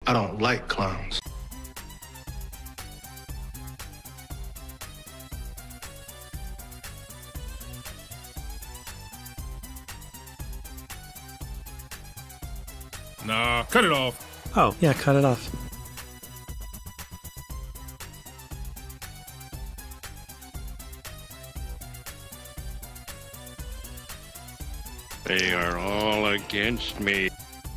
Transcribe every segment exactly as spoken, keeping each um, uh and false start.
I don't like clowns. Nah, cut it off. Oh, yeah, cut it off. They are all against me.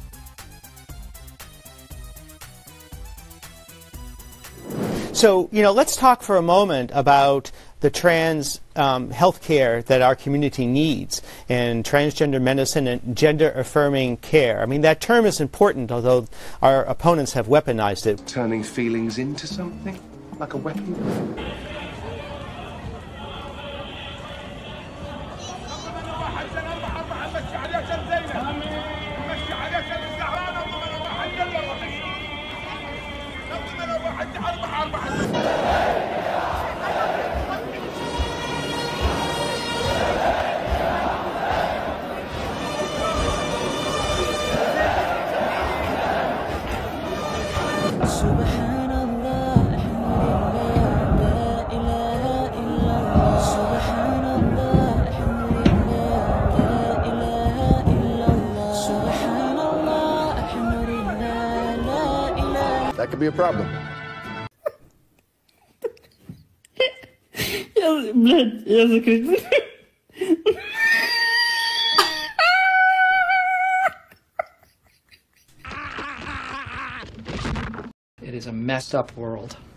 So, you know, let's talk for a moment about the trans um, health care that our community needs, and transgender medicine and gender-affirming care. I mean, that term is important, although our opponents have weaponized it. Turning feelings into something? Like a weapon? That could be a problem. Я, блядь, я закричу. It is a messed up world.